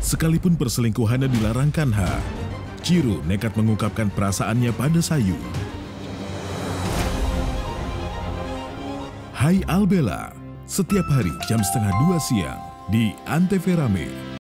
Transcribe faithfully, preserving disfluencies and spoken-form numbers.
Sekalipun perselingkuhannya dilarang Kanha, Chiro nekat mengungkapkan perasaannya pada Sayu. Hai Albella, setiap hari jam setengah dua siang di Antv Rame.